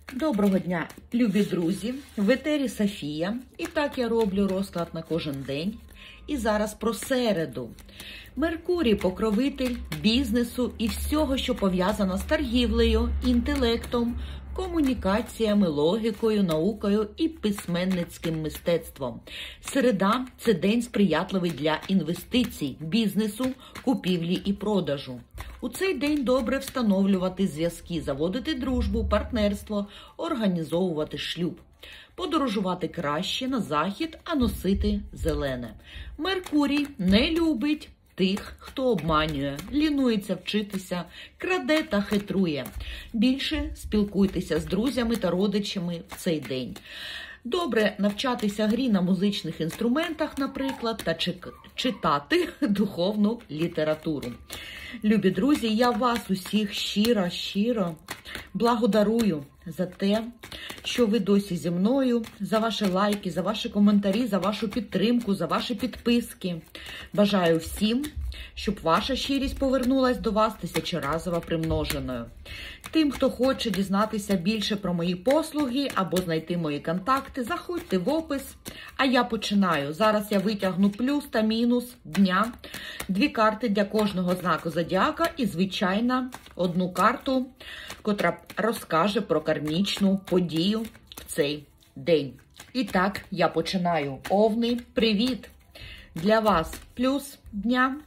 Доброго дня, любі друзі! В етері Софія. І так я роблю розклад на кожен день. І зараз про середу. Меркурій – покровитель бізнесу і всього, що пов'язано з торгівлею, інтелектом, комунікаціями, логікою, наукою і письменницьким мистецтвом. Середа – це день сприятливий для інвестицій, бізнесу, купівлі і продажу. У цей день добре встановлювати зв'язки, заводити дружбу, партнерство, організовувати шлюб. Подорожувати краще на захід, а носити зелене. Меркурій не любить тих, хто обманює, лінується вчитися, краде та хитрує. Більше спілкуйтеся з друзями та родичами в цей день. Добре навчатися грі на музичних інструментах, наприклад, та читати духовну літературу. Любі друзі, я вас усіх щиро благодарую за те, що ви досі зі мною, за ваші лайки, за ваші коментарі, за вашу підтримку, за ваші підписки. Бажаю всім, щоб ваша щирість повернулась до вас тисячеразово примноженою. Тим, хто хоче дізнатися більше про мої послуги або знайти мої контакти, заходьте в опис. А я починаю. Зараз я витягну плюс та мінус дня. 2 карти для кожного знаку зодіака і, звичайно, 1 карту, котра розкаже про кармічну подію в цей день. І так, я починаю. Овни, привіт! Для вас плюс дня,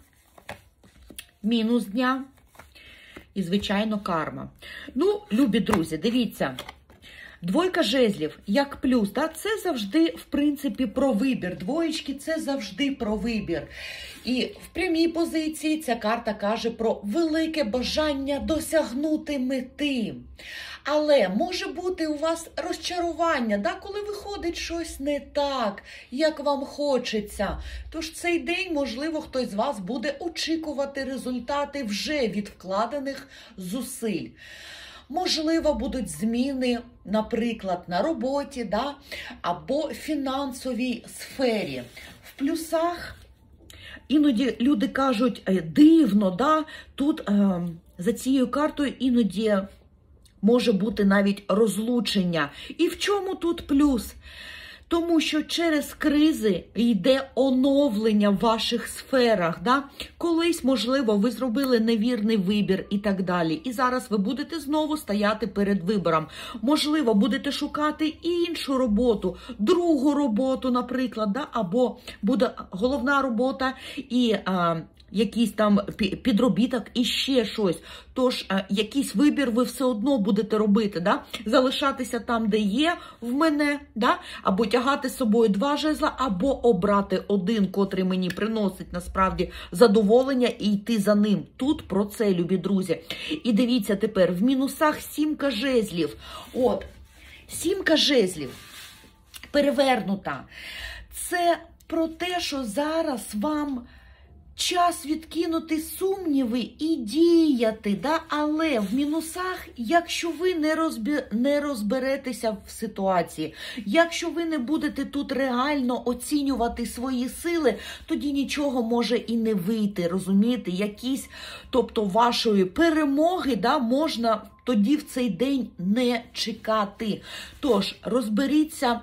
мінус дня і, звичайно, карма. Ну, любі друзі, дивіться. 2 жезлів, як плюс, да? Це завжди, в принципі, про вибір. Двоєчки – це завжди про вибір. І в прямій позиції ця карта каже про велике бажання досягнути мети. Але може бути у вас розчарування, да? Коли виходить щось не так, як вам хочеться. Тож цей день, можливо, хтось з вас буде очікувати результати вже від вкладених зусиль. Можливо, будуть зміни, наприклад, на роботі, да? Або фінансовій сфері. В плюсах іноді люди кажуть, дивно, да? Тут за цією картою іноді може бути навіть розлучення. І в чому тут плюс? Тому що через кризи йде оновлення в ваших сферах. Да? Колись, можливо, ви зробили невірний вибір і так далі. І зараз ви будете знову стояти перед вибором. Можливо, будете шукати іншу роботу, другу роботу, наприклад. Да? Або буде головна робота і якийсь там підробіток і ще щось. Тож, якийсь вибір ви все одно будете робити, да? Залишатися там, де є в мене, да? Або тягати з собою 2 жезла, або обрати 1, котрий мені приносить насправді задоволення і йти за ним. Тут про це, любі друзі. І дивіться тепер, в мінусах 7 жезлів. От, 7 жезлів перевернута. Це про те, що зараз вам час відкинути сумніви і діяти, да? Але в мінусах, якщо ви не розберетеся в ситуації, якщо ви не будете тут реально оцінювати свої сили, тоді нічого може і не вийти, розумієте? Якісь, тобто вашої перемоги, да, можна тоді в цей день не чекати. Тож, розберіться,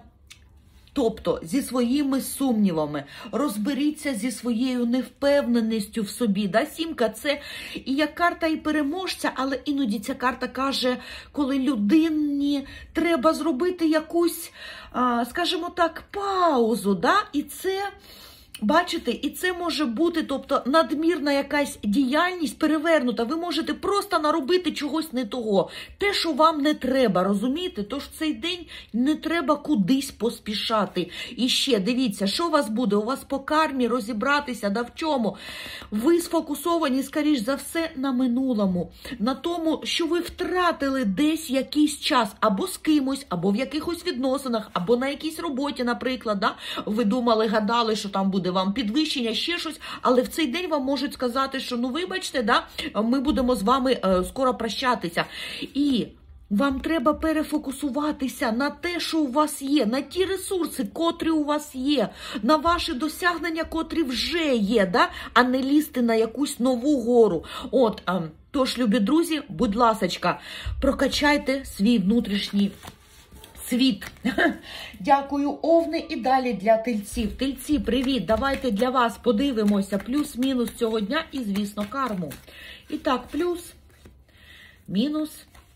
тобто зі своїми сумнівами, розберіться зі своєю невпевненістю в собі. Да? 7 – це і як карта і переможця, але іноді ця карта каже, коли людині треба зробити якусь, скажімо так, паузу. Да? І це, бачите, і це може бути, тобто, надмірна якась діяльність перевернута. Ви можете просто наробити чогось не того. Те, що вам не треба, розумієте? Тож в цей день не треба кудись поспішати. І ще, дивіться, що у вас буде? У вас по кармі розібратися, да в чому? Ви сфокусовані, скоріш за все, на минулому. На тому, що ви втратили десь якийсь час. Або з кимось, або в якихось відносинах, або на якійсь роботі, наприклад. Да? Ви думали, гадали, що там буде вам підвищення, ще щось, але в цей день вам можуть сказати, що, ну, вибачте, да, ми будемо з вами скоро прощатися. І вам треба перефокусуватися на те, що у вас є, на ті ресурси, котрі у вас є, на ваші досягнення, котрі вже є, да? А не лізти на якусь нову гору. От, Тож, любі друзі, будь ласочка, прокачайте свій внутрішній світ. Дякую, Овни. І далі для тельців. Тельці, привіт! Давайте для вас подивимося плюс-мінус цього дня і, звісно, карму. І так, плюс, мінус.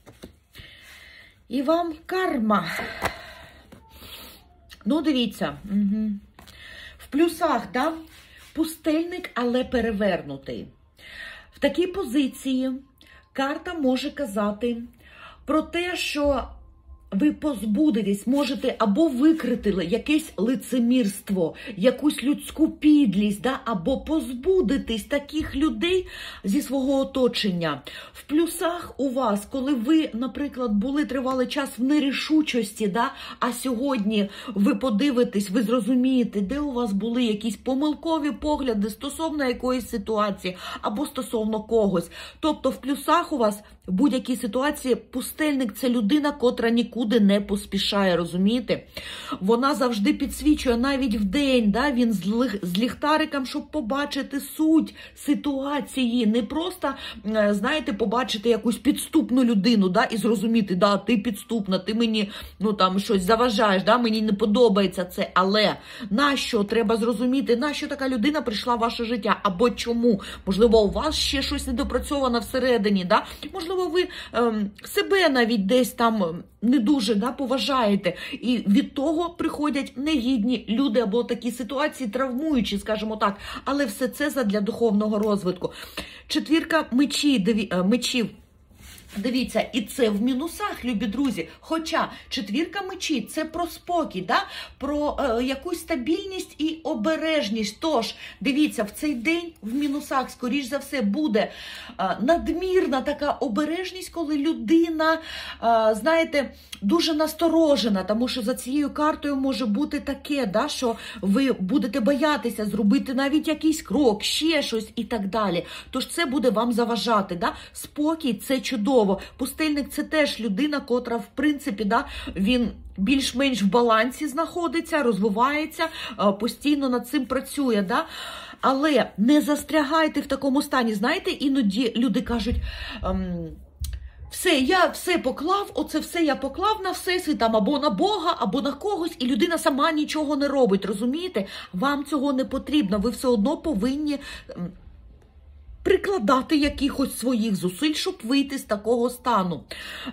І вам карма. Ну, дивіться. Угу. В плюсах, да? Пустельник, але перевернутий. В такій позиції карта може казати про те, що ви позбудетесь, можете або викрити якесь лицемірство, якусь людську підлість, да? Або позбудетесь таких людей зі свого оточення. В плюсах у вас, коли ви, наприклад, були тривалий час в нерішучості, да? А сьогодні ви подивитесь, ви зрозумієте, де у вас були якісь помилкові погляди стосовно якоїсь ситуації або стосовно когось. Тобто в плюсах у вас в будь-якій ситуації пустельник – це людина, котра нікуди не поспішає, розумієте? Вона завжди підсвічує, навіть вдень, да? Він з ліхтариком, щоб побачити суть ситуації. Не просто, знаєте, побачити якусь підступну людину, да? І зрозуміти, да, ти підступна, ти мені, ну, там, щось заважаєш, да? Мені не подобається це. Але нащо? Треба зрозуміти, нащо така людина прийшла в ваше життя? Або чому? Можливо, у вас ще щось недопрацьовано всередині, да? Можливо, ви себе навіть десь там не дуже, да, поважаєте. І від того приходять негідні люди або такі ситуації травмуючі, скажімо так. Але все це задля духовного розвитку. Четвірка мечів. Дивіться, і це в мінусах, любі друзі. Хоча четвірка мечів – це про спокій, да? Про якусь стабільність і обережність. Тож, дивіться, в цей день в мінусах, скоріш за все, буде надмірна така обережність, коли людина, знаєте, дуже насторожена, тому що за цією картою може бути таке, да, що ви будете боятися зробити навіть якийсь крок, ще щось і так далі. Тож це буде вам заважати. Да? Спокій – це чудово. Пустельник – це теж людина, котра, в принципі, да, він більш-менш в балансі знаходиться, розвивається, постійно над цим працює. Да? Але не застрягайте в такому стані. Знаєте, іноді люди кажуть, все, я все поклав, оце все я поклав на всесвіт, там, або на Бога, або на когось, і людина сама нічого не робить, розумієте? Вам цього не потрібно, ви все одно повинні прикладати якихось своїх зусиль, щоб вийти з такого стану.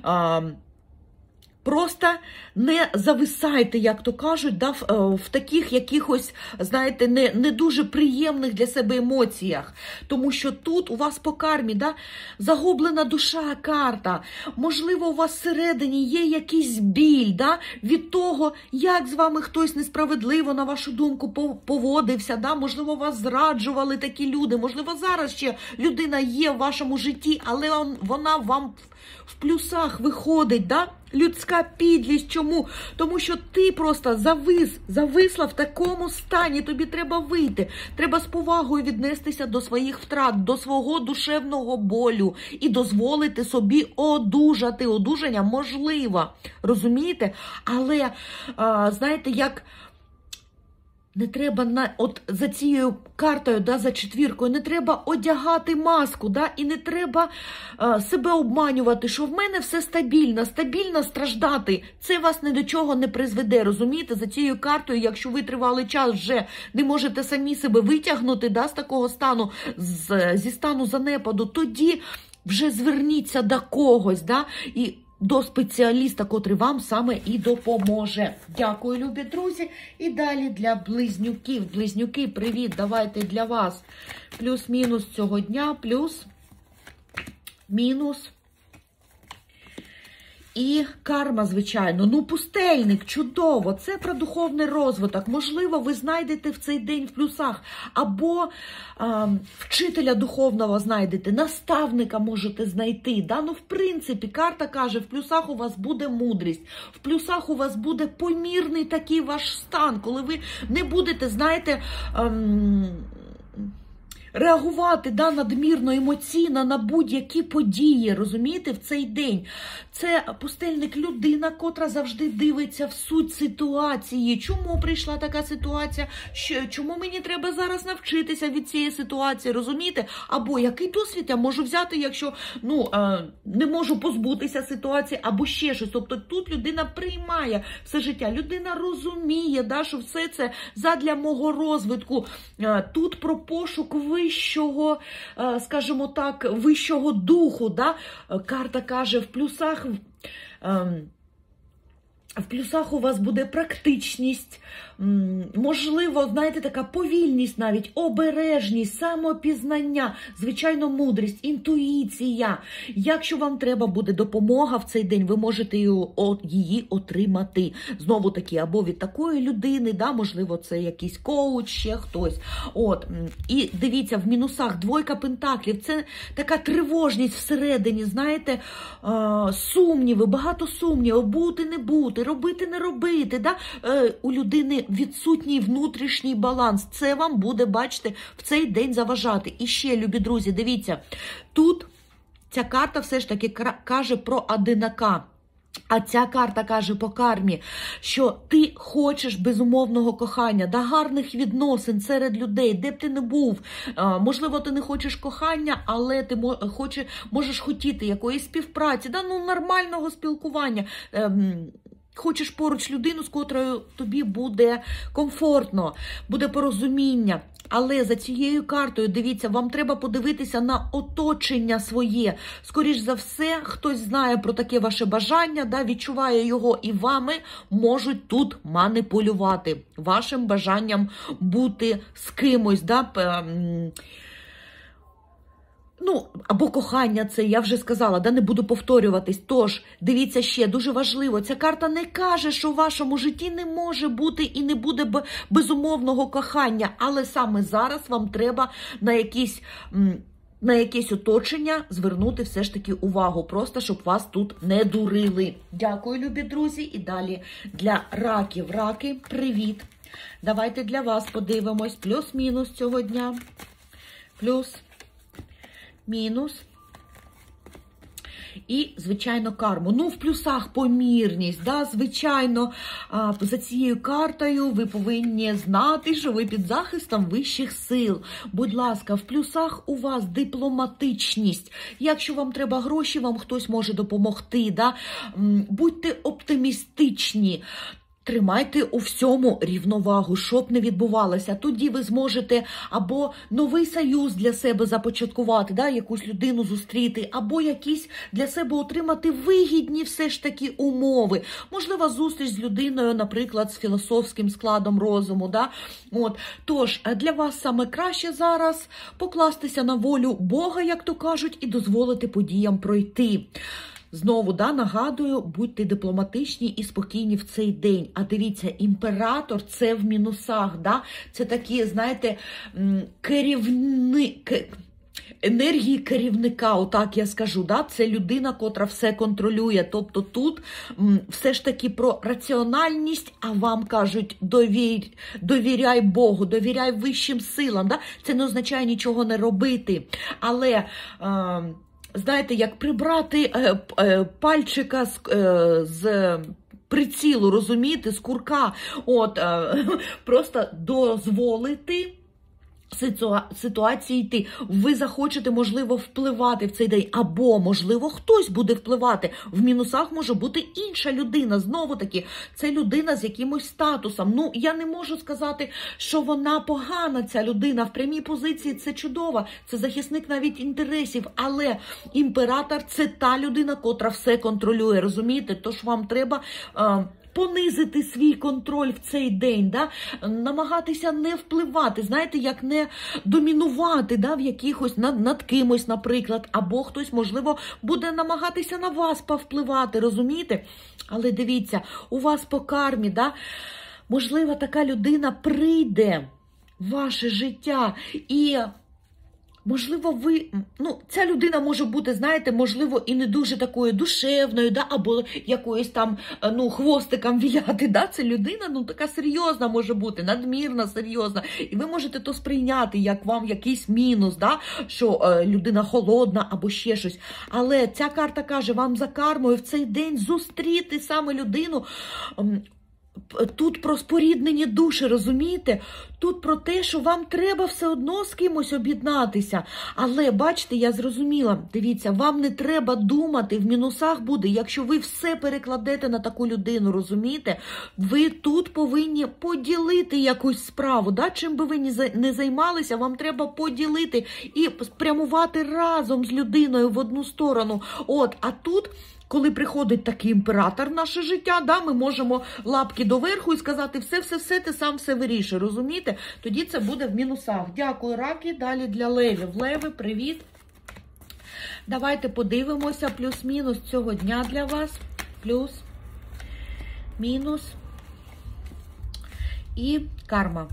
Просто не зависайте, як то кажуть, да, в таких якихось, знаєте, не дуже приємних для себе емоціях. Тому що тут у вас по кармі, да, загублена душа карта. Можливо, у вас всередині є якийсь біль, да, від того, як з вами хтось несправедливо, на вашу думку, поводився. Да? Можливо, вас зраджували такі люди. Можливо, зараз ще людина є в вашому житті, але вона вам в плюсах виходить, да? Людська підлість. Чому? Тому що ти просто зависла в такому стані, тобі треба вийти. Треба з повагою віднестися до своїх втрат, до свого душевного болю і дозволити собі одужати. Одужання можливо, розумієте? Але, знаєте, як... Не треба от за цією картою, да, за четвіркою, не треба одягати маску, да, і не треба себе обманювати, що в мене все стабільно страждати. Це вас ні до чого не призведе, розумієте? За цією картою, якщо ви тривалий час вже не можете самі себе витягнути, да, з такого стану, зі стану занепаду, тоді вже зверніться до когось, да, і до спеціаліста, котрий вам саме і допоможе. Дякую, любі друзі. І далі для близнюків. Близнюки, привіт, давайте для вас. Плюс-мінус цього дня, плюс, мінус. І карма, звичайно. Ну, пустельник, чудово. Це про духовний розвиток. Можливо, ви знайдете в цей день в плюсах. Або вчителя духовного знайдете, наставника можете знайти. Да? Ну, в принципі, карта каже, в плюсах у вас буде мудрість. В плюсах у вас буде помірний такий ваш стан, коли ви не будете, знаєте, реагувати, да, надмірно, емоційно на будь-які події, розумієте, в цей день. Це пустельник, людина, котра завжди дивиться в суть ситуації. Чому прийшла така ситуація? Чому мені треба зараз навчитися від цієї ситуації, розумієте? Або який досвід я можу взяти, якщо не можу позбутися ситуації, або ще щось. Тобто тут людина приймає все життя, людина розуміє, да, що все це задля мого розвитку. Тут про пошук вищого, скажімо так, вищого духу. Да? Карта каже, в плюсах у вас буде практичність, можливо, знаєте, така повільність навіть, обережність, самопізнання, звичайно, мудрість, інтуїція. Якщо вам треба буде допомога в цей день, ви можете її отримати. Знову таки, або від такої людини, да, можливо, це якийсь коуч, ще хтось. І дивіться, в мінусах двойка пентаклів, це така тривожність всередині, знаєте, сумніви, багато сумнівів, бути, не бути, робити, не робити, да? У людини відсутній внутрішній баланс. Це вам буде, бачите, в цей день заважати. І ще, любі друзі, дивіться, тут ця карта все ж таки каже про одинака. А ця карта каже по кармі, що ти хочеш безумовного кохання, да, гарних відносин серед людей, де б ти не був. Можливо, ти не хочеш кохання, але ти можеш хотіти якоїсь співпраці, да, нормального спілкування. Хочеш поруч людину, з котрою тобі буде комфортно, буде порозуміння. Але за цією картою, дивіться, вам треба подивитися на оточення своє. Скоріш за все, хтось знає про таке ваше бажання, да, відчуває його, і вами можуть тут маніпулювати. Вашим бажанням бути з кимось, да, або кохання це, я вже сказала, да, не буду повторюватись. Тож, дивіться ще, дуже важливо, ця карта не каже, що в вашому житті не може бути і не буде безумовного кохання, але саме зараз вам треба на якесь оточення звернути все ж таки увагу, просто щоб вас тут не дурили. Дякую, любі друзі, і далі для раків. Раки, привіт! Давайте для вас подивимось плюс-мінус цього дня. Плюс. Мінус. І, звичайно, карму. В плюсах помірність, да, звичайно, за цією картою ви повинні знати, що ви під захистом вищих сил. Будь ласка, в плюсах у вас дипломатичність. Якщо вам треба гроші, вам хтось може допомогти, да. Будьте оптимістичні. Тримайте у всьому рівновагу, щоб не відбувалося. Тоді ви зможете або новий союз для себе започаткувати, да, якусь людину зустріти, або якісь для себе отримати вигідні все ж таки умови. Можливо, зустріч з людиною, наприклад, з філософським складом розуму. Да? Тож, для вас саме краще зараз покластися на волю Бога, як то кажуть, і дозволити подіям пройти. Знову, да, нагадую, будьте дипломатичні і спокійні в цей день. А дивіться, імператор – це в мінусах, да? Це такі, знаєте, енергії керівника, отак я скажу, да? Це людина, котра все контролює. Тобто тут все ж таки про раціональність, а вам кажуть, довіряй Богу, довіряй вищим силам. Да? Це не означає нічого не робити. Але... знаєте, як прибрати пальчика з прицілу, розумієте, з курка, просто дозволити ситуації йти. Ви захочете, можливо, впливати в цей день, або, можливо, хтось буде впливати. В мінусах може бути інша людина. Знову-таки, це людина з якимось статусом. Я не можу сказати, що вона погана, ця людина. В прямій позиції це чудово, це захисник навіть інтересів. Але імператор – це та людина, котра все контролює, розумієте? Тож вам треба... понизити свій контроль в цей день, да? Намагатися не впливати, знаєте, як не домінувати, да, в якихось над кимось, наприклад, або хтось, можливо, буде намагатися на вас повпливати, розумієте? Але дивіться, у вас по кармі, да, можливо, така людина прийде в ваше життя і можливо, ви, ця людина може бути, знаєте, можливо, і не дуже такою душевною, да, або якоюсь там, хвостиком віляти, да, це людина, така серйозна може бути, надмірна, серйозна, і ви можете то сприйняти, як вам якийсь мінус, да, що людина холодна або ще щось, але ця карта каже, вам за кармою в цей день зустріти саме людину. Тут про споріднені душі, розумієте? Тут про те, що вам треба все одно з кимось об'єднатися. Але, бачите, я зрозуміла, дивіться, вам не треба думати, в мінусах буде, якщо ви все перекладете на таку людину, розумієте? Ви тут повинні поділити якусь справу, да? Чим би ви не займалися, вам треба поділити і спрямувати разом з людиною в одну сторону. А тут... Коли приходить такий імператор в наше життя, да, ми можемо лапки доверху і сказати, все, ти сам все вирішуй, розумієте? Тоді це буде в мінусах. Дякую, раки. Далі для левів. Леви, привіт. Давайте подивимося плюс-мінус цього дня для вас. Плюс, мінус і карма.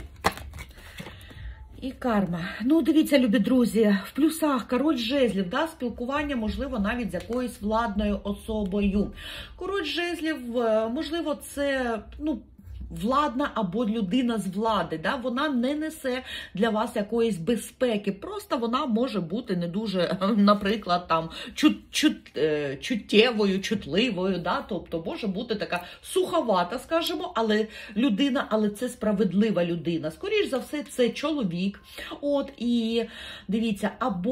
І карма. Дивіться, любі друзі, в плюсах король жезлів, да, спілкування, можливо, навіть з якоюсь владною особою. Король жезлів, можливо, це, владна або людина з влади, да? Вона не несе для вас якоїсь безпеки, просто вона може бути не дуже, наприклад, там, чуттєвою, чутливою, да? Тобто може бути така суховата, скажімо, але це справедлива людина. Скоріш за все, це чоловік. І дивіться,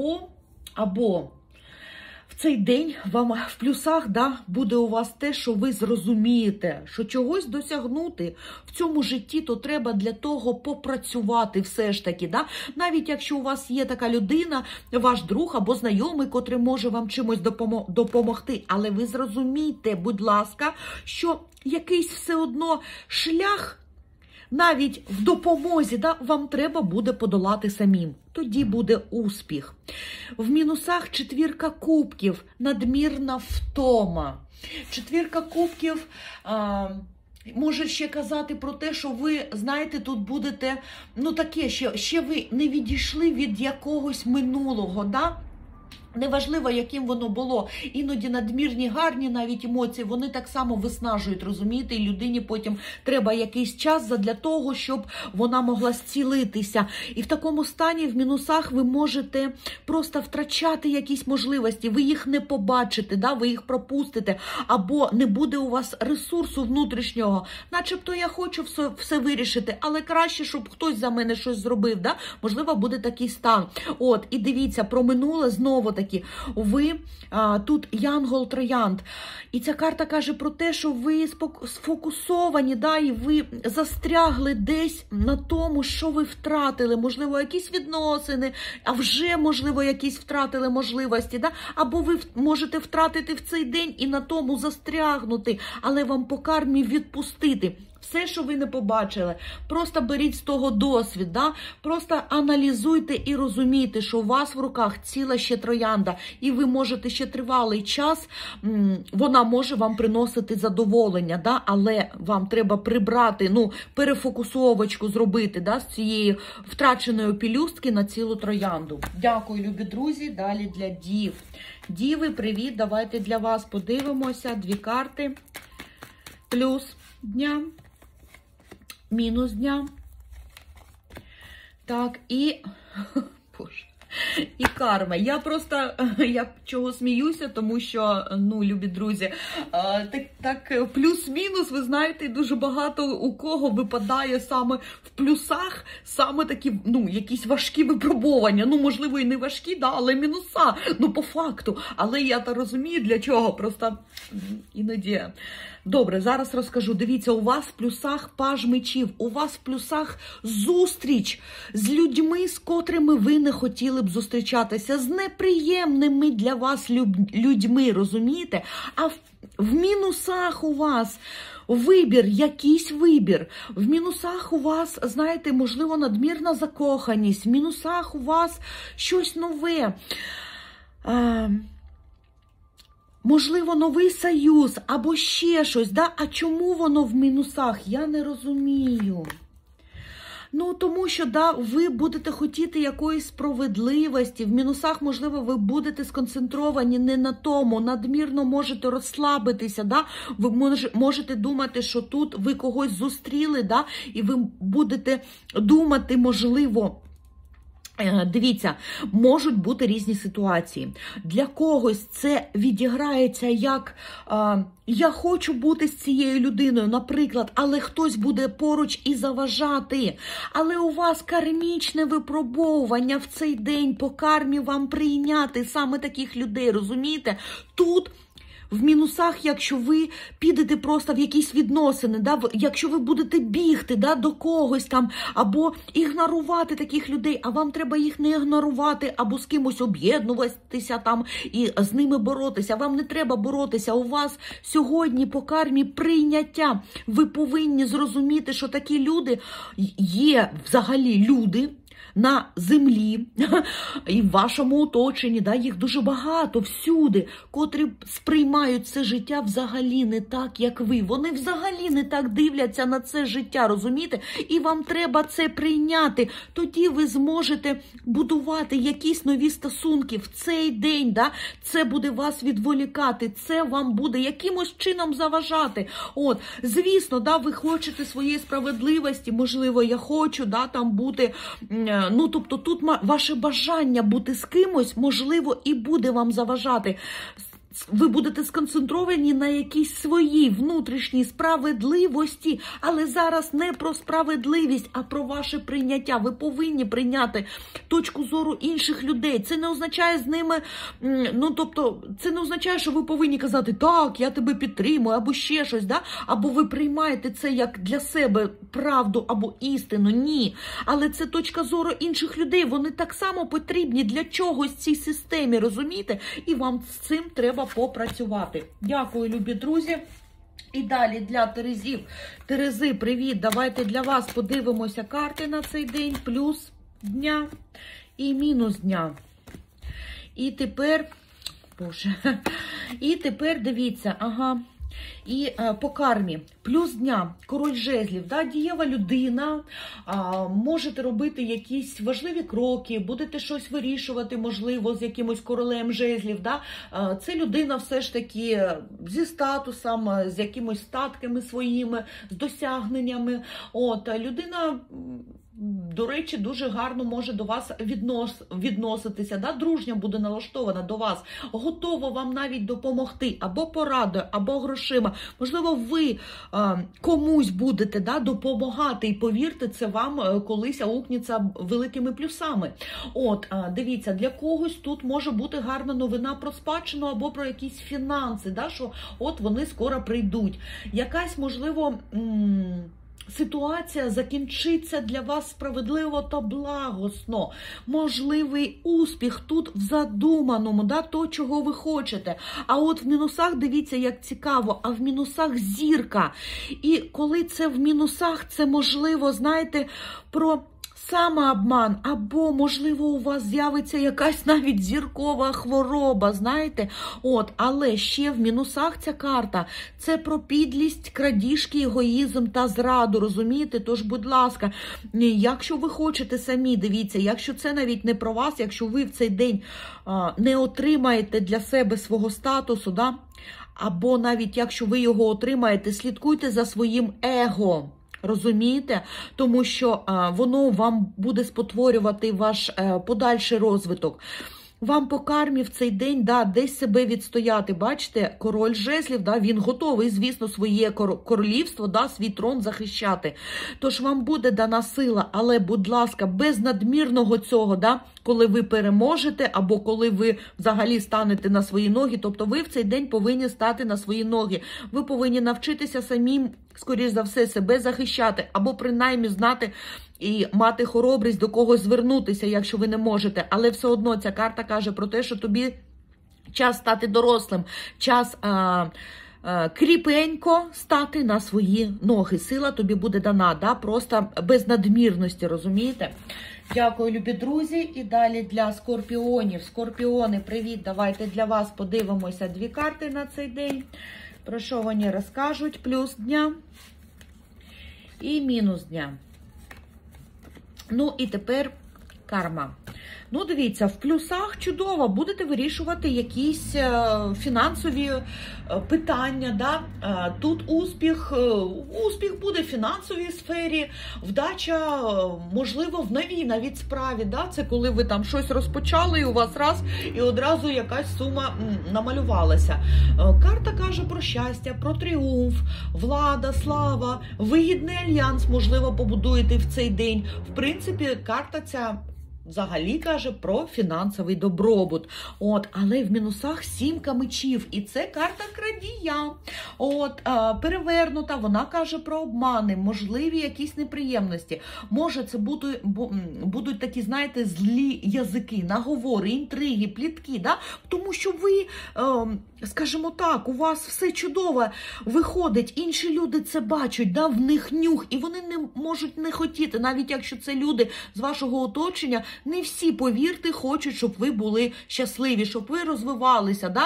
або в цей день вам в плюсах, да, буде у вас те, що ви зрозумієте, що чогось досягнути в цьому житті, то треба для того попрацювати все ж таки. Да? Навіть якщо у вас є така людина, ваш друг або знайомий, котрий може вам чимось допомогти, але ви зрозумійте, будь ласка, що якийсь все одно шлях, навіть в допомозі, да, вам треба буде подолати самим. Тоді буде успіх. В мінусах четвірка кубків, надмірна втома. Четвірка кубків може ще казати про те, що ви, знаєте, тут будете, таке, що ще ви не відійшли від якогось минулого, да? Неважливо, яким воно було. Іноді надмірні, гарні навіть емоції, вони так само виснажують, розумієте? І людині потім треба якийсь час для того, щоб вона могла зцілитися. І в такому стані, в мінусах, ви можете просто втрачати якісь можливості. Ви їх не побачите, да? Ви їх пропустите. Або не буде у вас ресурсу внутрішнього. Начебто я хочу все вирішити, але краще, щоб хтось за мене щось зробив. Да? Можливо, буде такий стан. І дивіться, про минуле знову таки. Ви тут янгол-троянд. І ця карта каже про те, що ви сфокусовані, да, і ви застрягли десь на тому, що ви втратили. Можливо, якісь відносини, а вже, можливо, якісь втратили можливості. Да? Або ви можете втратити в цей день і на тому застрягнути, але вам по кармі відпустити. Все, що ви не побачили, просто беріть з того досвід, да? Просто аналізуйте і розумійте, що у вас в руках ціла ще троянда, і ви можете ще тривалий час, вона може вам приносити задоволення, да? Але вам треба прибрати, перефокусовочку зробити, да? З цієї втраченої пелюстки на цілу троянду. Дякую, любі друзі. Далі для дів. Діви, привіт, давайте для вас подивимося. 2 карти. Плюс дня. Мінус дня. Так, і... Боже. І карма. Я чого сміюся, тому що, любі друзі, так плюс-мінус, ви знаєте, дуже багато у кого випадає саме в плюсах, саме такі, якісь важкі випробування. Можливо, і не важкі, да, але мінуса, по факту. Але я то розумію, для чого, просто іноді... Добре, зараз розкажу. Дивіться, у вас в плюсах паж мечів, у вас в плюсах зустріч з людьми, з котрими ви не хотіли б зустрічатися, з неприємними для вас людьми, розумієте? А в мінусах у вас вибір, якийсь вибір. В мінусах у вас, знаєте, можливо, надмірна закоханість. В мінусах у вас щось нове. Можливо, новий союз, або ще щось, да? А чому воно в мінусах? Я не розумію. Ну, тому що, да, ви будете хотіти якоїсь справедливості, в мінусах, можливо, ви будете сконцентровані не на тому, надмірно можете розслабитися, да, ви можете думати, що тут ви когось зустріли, да, і ви будете думати, можливо, дивіться, можуть бути різні ситуації. Для когось це відіграється як я хочу бути з цією людиною, наприклад, але хтось буде поруч і заважати. Але у вас кармічне випробовування в цей день, по кармі вам прийняти саме таких людей, розумієте? Тут в мінусах, якщо ви підете просто в якісь відносини, да, якщо ви будете бігти, да, до когось там, або ігнорувати таких людей, а вам треба їх не ігнорувати, або з кимось об'єднуватися там і з ними боротися. Вам не треба боротися. У вас сьогодні по кармі прийняття. Ви повинні зрозуміти, що такі люди є взагалі люди на землі і в вашому оточенні, да, їх дуже багато всюди, котрі сприймають це життя взагалі не так, як ви. Вони взагалі не так дивляться на це життя, розумієте? І вам треба це прийняти. Тоді ви зможете будувати якісь нові стосунки в цей день, да? Це буде вас відволікати, це вам буде якимось чином заважати. От, звісно, да, ви хочете своєї справедливості, можливо, я хочу, да, там бути. Ну, тобто тут ваше бажання бути з кимось, можливо, і буде вам заважати. Ви будете сконцентровані на якійсь своїй внутрішній справедливості, але зараз не про справедливість, а про ваше прийняття. Ви повинні прийняти точку зору інших людей. Це не означає з ними, ну, тобто, це не означає, що ви повинні казати, так, я тебе підтримую, або ще щось, да? Або ви приймаєте це як для себе правду або істину. Ні. Але це точка зору інших людей. Вони так само потрібні для чогось цій системі, розумієте? І вам з цим треба попрацювати. Дякую, любі друзі. І далі для Терезів. Терези, привіт! Давайте для вас подивимося карти на цей день. Плюс дня і мінус дня. І тепер, боже, і тепер дивіться, ага. І по кармі, плюс дня, король жезлів, да, дієва людина, можете робити якісь важливі кроки, будете щось вирішувати, можливо, з якимось королем жезлів. Да. Це людина все ж таки зі статусом, з якимось статками своїми, з досягненнями. От, людина, до речі, дуже гарно може до вас відноситися, да? Дружня буде налаштована до вас, готова вам навіть допомогти, або порадою, або грошима. Можливо, ви комусь будете, да, допомагати, і повірте, це вам колись аукнеться великими плюсами. От, дивіться, для когось тут може бути гарна новина про спадщину або про якісь фінанси, да, що от вони скоро прийдуть. Якась, можливо, ситуація закінчиться для вас справедливо та благосно. Можливий успіх тут в задуманому, да, то, чого ви хочете. А от в мінусах, дивіться, як цікаво, а в мінусах зірка. І коли це в мінусах, це можливо, знаєте, про самообман, або, можливо, у вас з'явиться якась навіть зіркова хвороба, знаєте. От, але ще в мінусах ця карта, це про підлість, крадіжки, егоїзм та зраду, розумієте? Тож, будь ласка, якщо ви хочете самі, дивіться, якщо це навіть не про вас, якщо ви в цей день не отримаєте для себе свого статусу, да? Або навіть якщо ви його отримаєте, слідкуйте за своїм его. Розумієте? Тому що воно вам буде спотворювати ваш подальший розвиток. Вам по кармі в цей день, да, десь себе відстояти. Бачите, король жезлів, да, він готовий, звісно, своє королівство, да, свій трон захищати. Тож вам буде дана сила, але, будь ласка, без надмірного цього, да, коли ви переможете, або коли ви взагалі станете на свої ноги, тобто ви в цей день повинні стати на свої ноги. Ви повинні навчитися самим, скоріш за все, себе захищати, або принаймні знати і мати хоробрість до когось звернутися, якщо ви не можете. Але все одно ця карта каже про те, що тобі час стати дорослим, час кріпенько стати на свої ноги. Сила тобі буде дана, да? Просто без надмірності, розумієте? Дякую, любі друзі. І далі для скорпіонів. Скорпіони, привіт, давайте для вас подивимося дві карти на цей день. Про що вони розкажуть? Плюс дня і мінус дня. Ну і тепер карма. Ну, дивіться, в плюсах чудово, будете вирішувати якісь фінансові питання, да? Тут успіх буде в фінансовій сфері, вдача, можливо, в новій навіть справі, да? Це коли ви там щось розпочали і у вас раз, і одразу якась сума намалювалася. Карта каже про щастя, про тріумф, влада, слава, вигідний альянс, можливо, побудуєте в цей день. В принципі, карта ця взагалі каже про фінансовий добробут. Але в мінусах 7 мечів. І це карта крадія. Перевернута, вона каже про обмани, можливі якісь неприємності. Може, це будуть такі, знаєте, злі язики, наговори, інтриги, плітки, да? Тому що ви, скажімо так, у вас все чудово виходить, інші люди це бачать, да? В них нюх, і вони не можуть не хотіти, навіть якщо це люди з вашого оточення, не всі, повірте, хочуть, щоб ви були щасливі, щоб ви розвивалися. Да?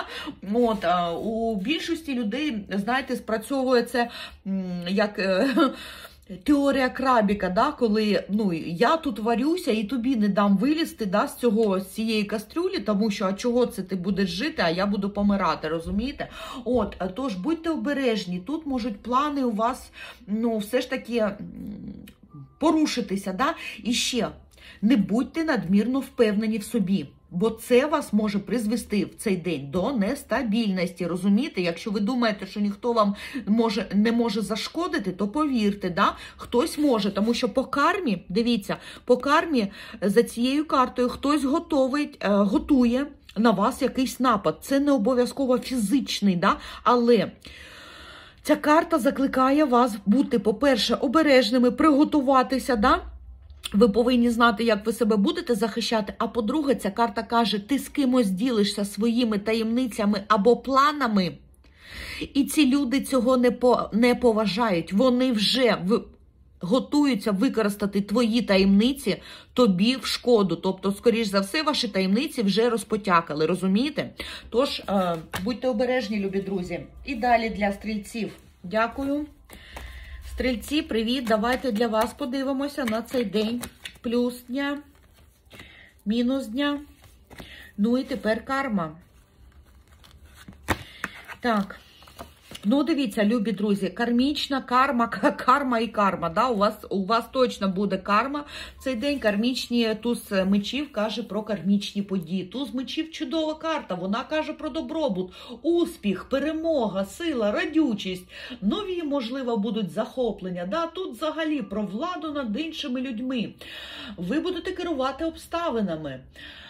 У більшості людей, знаєте, спрацьовує це як теорія крабіка, да? Коли я тут варюся і тобі не дам вилізти, да, з цієї кастрюлі, тому що, а чого це ти будеш жити, а я буду помирати, розумієте? Тож будьте обережні, тут можуть плани у вас, все ж таки порушитися, да? І ще, не будьте надмірно впевнені в собі, бо це вас може призвести в цей день до нестабільності, розумієте? Якщо ви думаєте, що ніхто вам не може зашкодити, то повірте, да? Хтось може, тому що по кармі, дивіться, по кармі за цією картою хтось готує на вас якийсь напад. Це не обов'язково фізичний, да? Але ця карта закликає вас бути, по-перше, обережними, приготуватися, да? Ви повинні знати, як ви себе будете захищати. А по-друге, ця карта каже, ти з кимось ділишся своїми таємницями або планами, і ці люди цього не поважають. Вони вже готуються використати твої таємниці тобі в шкоду. Тобто, скоріш за все, ваші таємниці вже розпотякали, розумієте? Тож, будьте обережні, любі друзі. І далі для стрільців. Дякую. Стрільці, привіт! Давайте для вас подивимося на цей день. Плюс дня, мінус дня. Ну і тепер карма. Так. Дивіться, любі друзі, кармічна карма, карма і карма. Да? У вас точно буде карма. Цей день кармічні, туз мечів каже про кармічні події. Туз мечів чудова карта, вона каже про добробут, успіх, перемога, сила, радючість. Нові, можливо, будуть захоплення. Да? Тут взагалі про владу над іншими людьми. Ви будете керувати обставинами.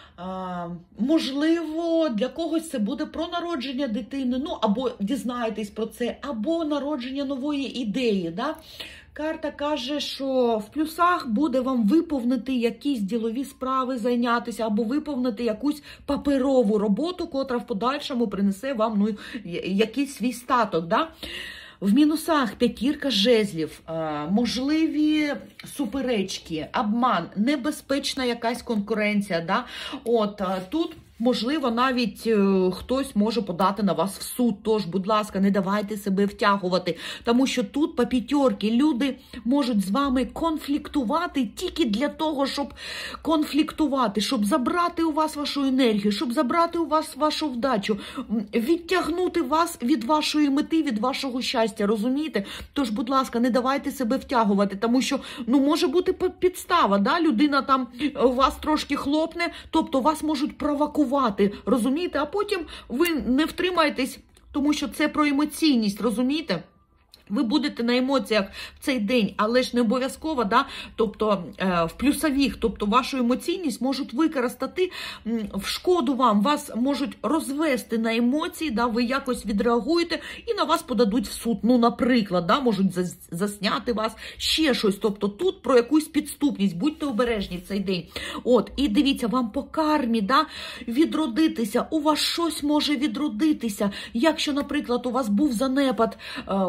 Можливо, для когось це буде про народження дитини, або дізнаєтесь про це, або народження нової ідеї. Да? Карта каже, що в плюсах буде вам виповнити якісь ділові справи, зайнятися, або виповнити якусь паперову роботу, котра в подальшому принесе вам якийсь свій статок. Да? В мінусах 5 жезлів, можливі суперечки, обман, небезпечна якась конкуренція. Да? Тут, можливо, навіть хтось може подати на вас в суд. Тож, будь ласка, не давайте себе втягувати. Тому що тут по 5 люди можуть з вами конфліктувати тільки для того, щоб конфліктувати, щоб забрати у вас вашу енергію, щоб забрати у вас вашу вдачу, відтягнути вас від вашої мети, від вашого щастя, розумієте? Тож, будь ласка, не давайте себе втягувати, тому що, може бути підстава, да? Людина там вас трошки хлопне, тобто вас можуть провокувати. Розумієте? А потім ви не втримаєтесь, тому що це про емоційність, розумієте? Ви будете на емоціях в цей день, але ж не обов'язково, да? Тобто в плюсових, тобто вашу емоційність можуть використати в шкоду вам, вас можуть розвести на емоції, да? Ви якось відреагуєте і на вас подадуть в суд. Наприклад, да? Можуть засняти вас, ще щось. Тобто тут про якусь підступність, будьте обережні в цей день. І дивіться, вам по кармі, да? Відродитися, у вас щось може відродитися. Якщо, наприклад, у вас був занепад у відносинах,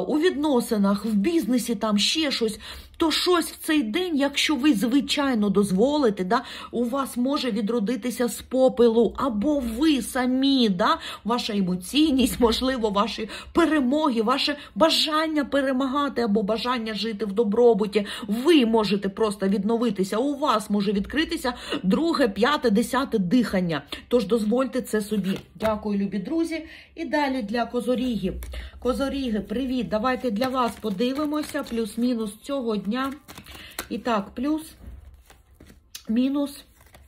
відносинах, в бізнесі, там ще щось, то щось в цей день, якщо ви, звичайно, дозволите, да, у вас може відродитися з попелу, або ви самі, да, ваша емоційність, можливо, ваші перемоги, ваше бажання перемагати, або бажання жити в добробуті. Ви можете просто відновитися, у вас може відкритися друге, п'яте, десяте дихання. Тож дозвольте це собі. Дякую, любі друзі. І далі для козорігів. Козоріги, привіт! Давайте для вас подивимося плюс-мінус цього дня. І так, плюс, мінус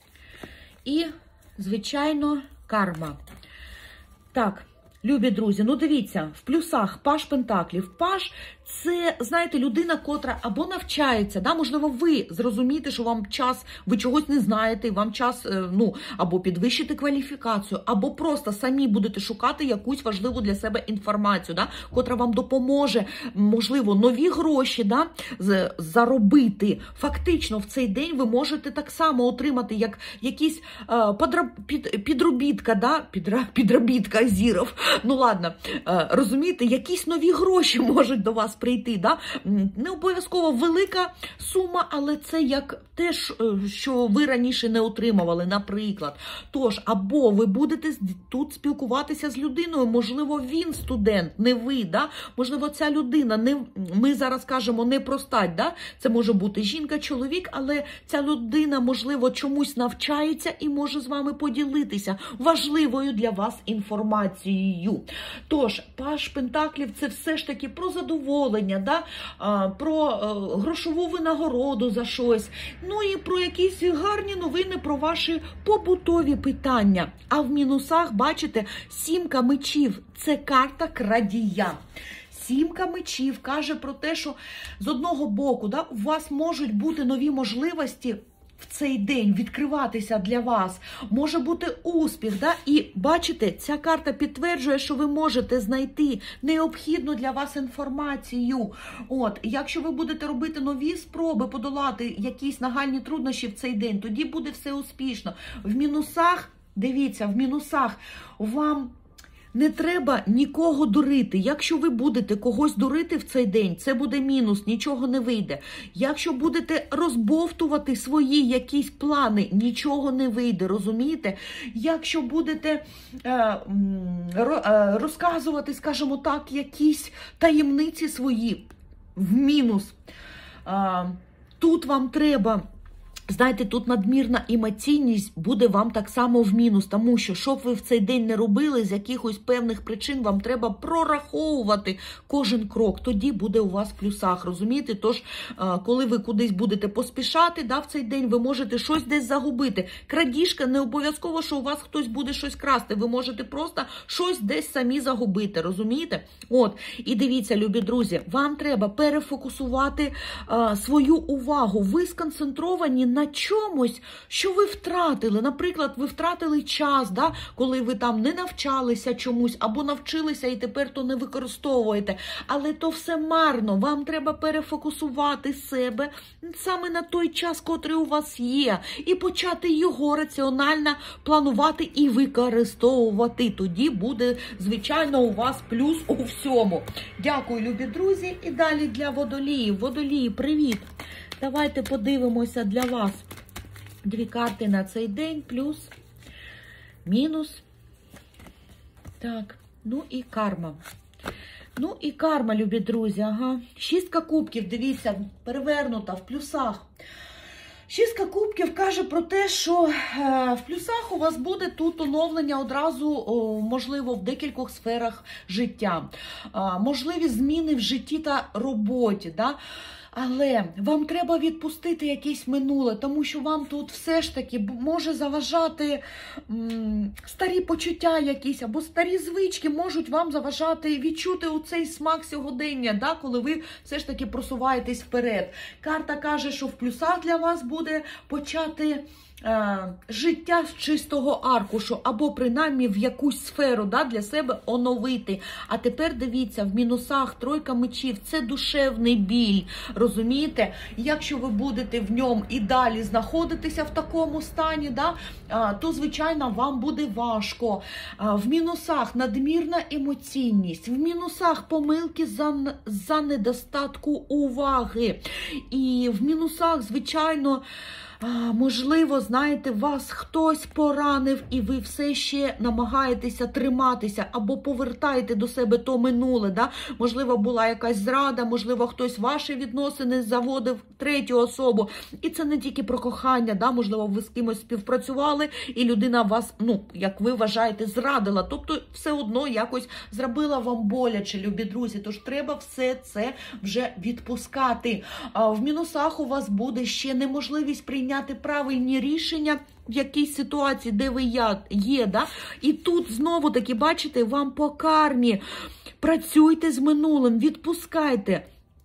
і, звичайно, карма. Так, любі друзі, ну дивіться, в плюсах паж пентаклів. Паж – це, знаєте, людина, котра або навчається, да? Можливо, ви зрозумієте, що вам час, ви чогось не знаєте, вам час, ну, або підвищити кваліфікацію, або просто самі будете шукати якусь важливу для себе інформацію, да? Котра вам допоможе, можливо, нові гроші, да? Заробити. Фактично, в цей день ви можете так само отримати, як якісь підробітка, да? Підробітка зіров. Ну, ладно, розумієте, якісь нові гроші можуть до вас прийти, да? Не обов'язково велика сума, але це як те, що ви раніше не отримували, наприклад. Тож, або ви будете тут спілкуватися з людиною, можливо, він студент, не ви, да? Можливо, ця людина, не, ми зараз кажемо, не простать, да? Це може бути жінка, чоловік, але ця людина, можливо, чомусь навчається і може з вами поділитися важливою для вас інформацією. Тож, паж пентаклів – це все ж таки про задоволення, да? Про грошову винагороду за щось, ну і про якісь гарні новини про ваші побутові питання. А в мінусах, бачите, сімка мечів – це карта крадія. Сімка мечів каже про те, що з одного боку, да, у вас можуть бути нові можливості в цей день відкриватися для вас, може бути успіх, да? І бачите, ця карта підтверджує, що ви можете знайти необхідну для вас інформацію. От, якщо ви будете робити нові спроби подолати якісь нагальні труднощі в цей день, тоді буде все успішно. В мінусах, дивіться, в мінусах вам не треба нікого дурити. Якщо ви будете когось дурити в цей день, це буде мінус, нічого не вийде. Якщо будете розбовтувати свої якісь плани, нічого не вийде, розумієте? Якщо будете розказувати, скажімо так, якісь таємниці свої, в мінус. Тут вам треба... Знаєте, тут надмірна емоційність буде вам так само в мінус, тому що, що б ви в цей день не робили, з якихось певних причин вам треба прораховувати кожен крок, тоді буде у вас в плюсах, розумієте? Тож, коли ви кудись будете поспішати, да, в цей день ви можете щось десь загубити. Крадіжка, не обов'язково, що у вас хтось буде щось красти, ви можете просто щось десь самі загубити, розумієте? От, і дивіться, любі друзі, вам треба перефокусувати свою увагу, ви сконцентровані на чомусь, що ви втратили. Наприклад, ви втратили час, да, коли ви там не навчалися чомусь, або навчилися і тепер то не використовуєте. Але то все марно. Вам треба перефокусувати себе саме на той час, котрий у вас є, і почати його раціонально планувати і використовувати. Тоді буде, звичайно, у вас плюс у всьому. Дякую, любі друзі. І далі для водоліїв. Водолії, привіт! Давайте подивимося для вас дві карти на цей день, плюс, мінус, так, ну і карма. Ну і карма, любі друзі, ага. Шістка кубків, дивіться, перевернута в плюсах. Шістка кубків каже про те, що в плюсах у вас буде тут оновлення одразу, можливо, в декількох сферах життя. Можливі зміни в житті та роботі, да? Але вам треба відпустити якесь минуле, тому що вам тут все ж таки може заважати старі почуття якісь, або старі звички можуть вам заважати відчути оцей смак сьогодення, да, коли ви все ж таки просуваєтесь вперед. Карта каже, що в плюсах для вас буде почати життя з чистого аркушу, або принаймні в якусь сферу, да, для себе оновити. А тепер дивіться, в мінусах тройка мечів – це душевний біль, розумієте? Якщо ви будете в ньому і далі знаходитися в такому стані, да, то, звичайно, вам буде важко. В мінусах надмірна емоційність, в мінусах помилки за недостатку уваги. І в мінусах, звичайно, можливо, знаєте, вас хтось поранив і ви все ще намагаєтеся триматися або повертаєте до себе то минуле. Да? Можливо, була якась зрада, можливо, хтось ваші відносини заводив третю особу. І це не тільки про кохання, да? Можливо, ви з кимось співпрацювали і людина вас, як ви вважаєте, зрадила. Тобто все одно якось зробила вам боляче, любі друзі. Тож треба все це вже відпускати. В мінусах у вас буде ще неможливість прийняти правильні рішення в якійсь ситуації, де ви є, да? І тут знову-таки, бачите, вам по кармі. Працюйте з минулим, відпускайте.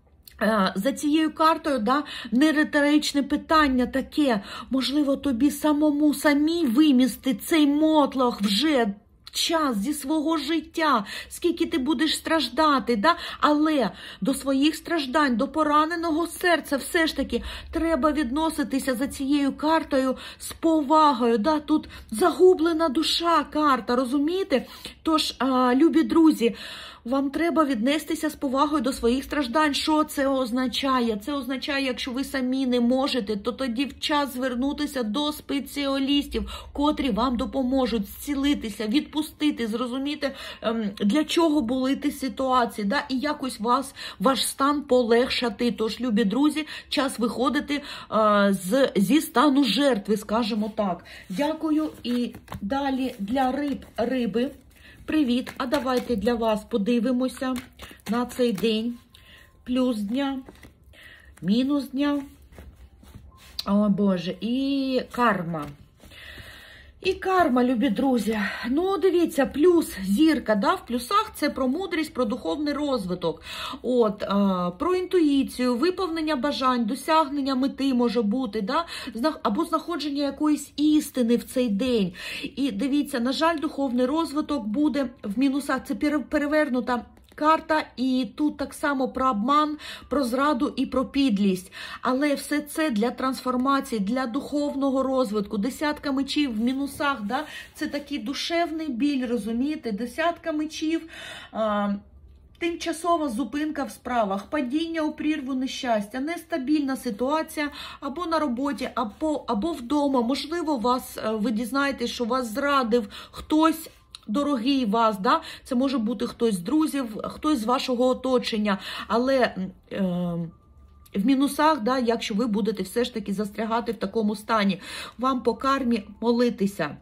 За цією картою, да, не риторичне питання таке, можливо, тобі самій вимісти цей мотлох вже час зі свого життя, скільки ти будеш страждати, да? Але до своїх страждань, до пораненого серця все ж таки треба відноситися за цією картою з повагою. Да? Тут загублена душа карта, розумієте? Тож, любі друзі, вам треба віднестися з повагою до своїх страждань. Що це означає? Це означає, якщо ви самі не можете, то тоді час звернутися до спеціалістів, котрі вам допоможуть зцілитися, відпустити, зрозуміти, для чого були ті ситуації, да? І якось ваш стан полегшати. Тож, любі друзі, час виходити зі стану жертви, скажімо так. Дякую. І далі для риби. Привіт, а давайте для вас подивимося на цей день. Плюс дня, мінус дня, о Боже, і карма. І карма, любі друзі. Ну, дивіться, плюс зірка, да, в плюсах це про мудрість, про духовний розвиток. Про інтуїцію, виповнення бажань, досягнення мети може бути, да, або знаходження якоїсь істини в цей день. І дивіться, на жаль, духовний розвиток буде в мінусах. Це перевернута карта, і тут так само про обман, про зраду і про підлість. Але все це для трансформації, для духовного розвитку. Десятка мечів в мінусах, да? Це такий душевний біль, розумієте? Десятка мечів, тимчасова зупинка в справах, падіння у прірву нещастя, нестабільна ситуація або на роботі, або вдома. Можливо, ви дізнаєтесь, що вас зрадив хтось, дорогий вас, да? Це може бути хтось з друзів, хтось з вашого оточення, але в мінусах, да, якщо ви будете все ж таки застрягати в такому стані, вам по кармі молитися.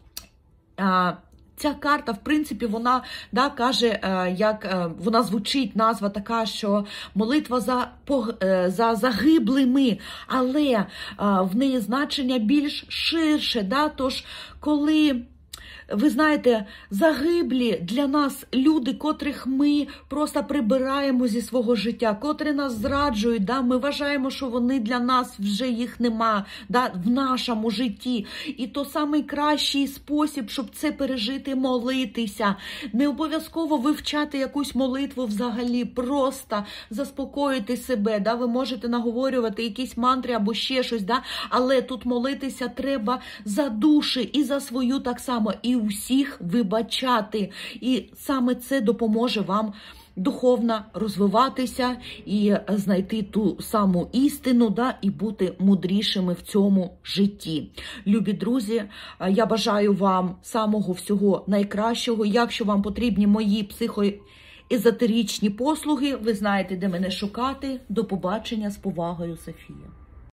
Ця карта, в принципі, вона, да, каже, як вона звучить, назва така, що молитва за загиблими, але в неї значення більш ширше, да? Тож, коли ви знаєте, загиблі для нас люди, котрих ми просто прибираємо зі свого життя, котрі нас зраджують, да? Ми вважаємо, що вони для нас, вже їх нема, да? В нашому житті. І то найкращий спосіб, щоб це пережити, молитися. Не обов'язково вивчати якусь молитву взагалі, просто заспокоїти себе. Да? Ви можете наговорювати якісь мантри або ще щось, да? Але тут молитися треба за душі і за свою так само, і усіх вибачати. І саме це допоможе вам духовно розвиватися і знайти ту саму істину, да, і бути мудрішими в цьому житті. Любі друзі, я бажаю вам самого всього найкращого. Якщо вам потрібні мої психоезотеричні послуги, ви знаєте, де мене шукати. До побачення, з повагою, Софія.